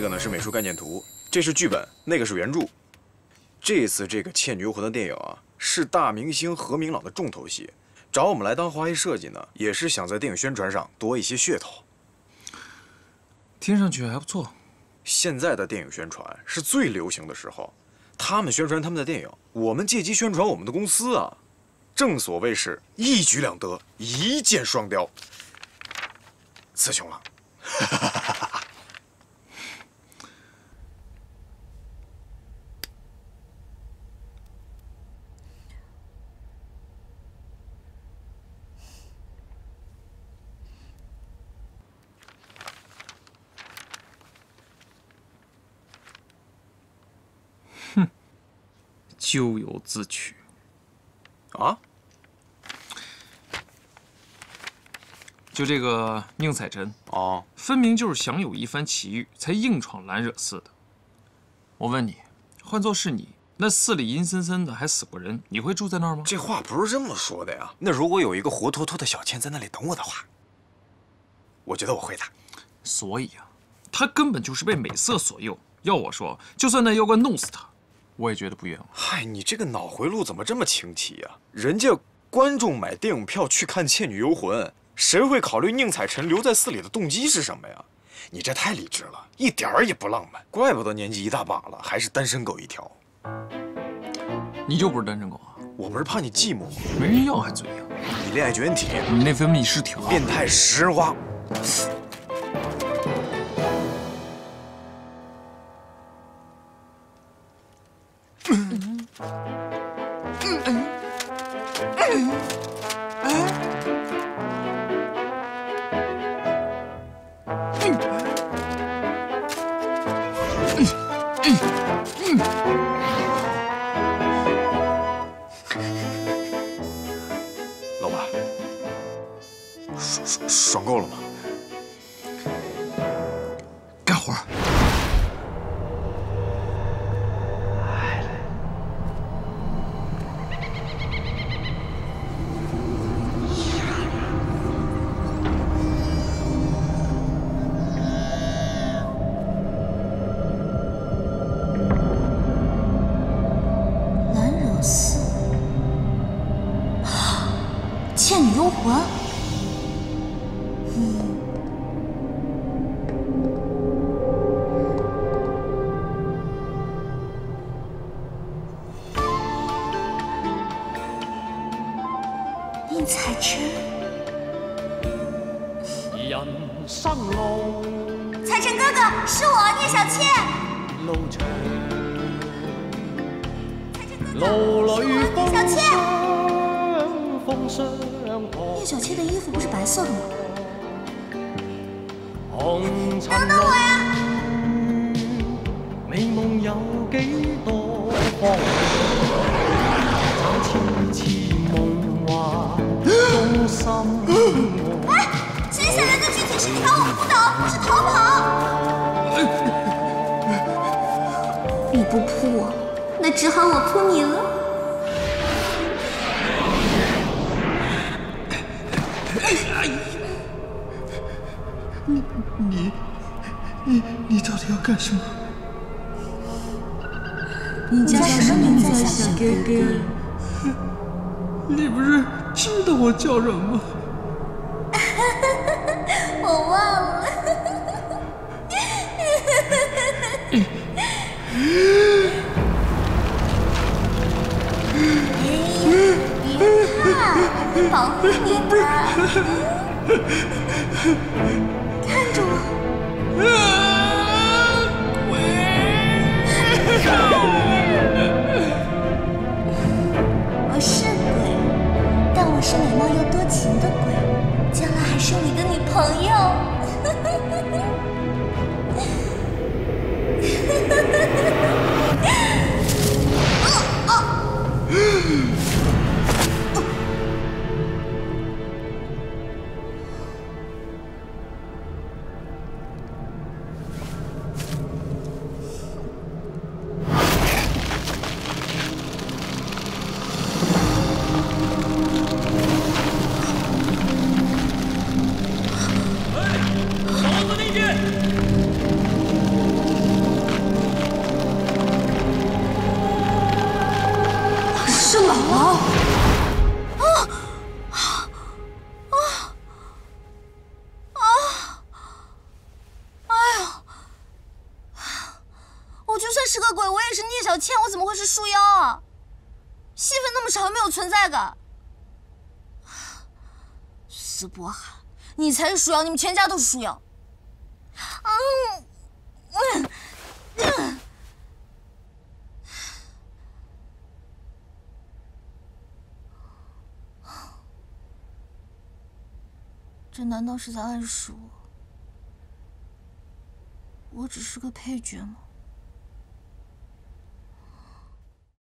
个呢是美术概念图，这是剧本，那个是原著。这次这个《倩女幽魂》的电影啊，是大明星何明朗的重头戏，找我们来当华裔设计呢，也是想在电影宣传上多一些噱头。 听上去还不错。 现在的电影宣传是最流行的时候，他们宣传他们的电影，我们借机宣传我们的公司啊。正所谓是一举两得，一箭双雕。雌雄了。 哼，咎由自取。 啊？ 就这个宁采臣哦， 分明就是想有一番奇遇，才硬闯蓝惹寺的。我问你，换作是你，那寺里阴森森的，还死过人，你会住在那儿吗？ 这话不是这么说的呀。那如果有一个活脱脱的小倩在那里等我的话，我觉得我会的。 所以啊，他根本就是被美色所诱。要我说，就算那妖怪弄死他，我也觉得不冤枉。 嗨，你这个脑回路怎么这么清奇呀？人家观众买电影票去看《倩女幽魂》，谁会考虑宁采臣留在寺里的动机是什么呀？你这太理智了，一点儿也不浪漫。怪不得年纪一大把了，还是单身狗一条。 你就不是单身狗啊？ 我不是怕你寂寞吗？ 没人要还嘴硬。 你恋爱卷体， 你内分泌失调， 变态石花。老爸，爽够了吗？ 干活。 蓝惹寺，倩女幽魂。宁采臣，采臣哥哥，是我聂小倩。小倩，聂小倩的衣服不是白色的吗？等等我呀！哎，接下来的剧情是跳舞舞蹈，不是逃跑。你不扑我，那只好我扑你了。 你到底要干什么？ 你叫什么名字啊，小哥哥？ 你不是知道我叫什么吗？ 我忘了。你看，我会保护你的。看着我。我是鬼，但我是美貌又多情的鬼，将来还是你的女朋友。 小倩，我怎么会是树妖啊？戏份那么少，又没有存在感。斯波海，你才是树妖，你们全家都是树妖。这难道是在暗示我只是个配角吗？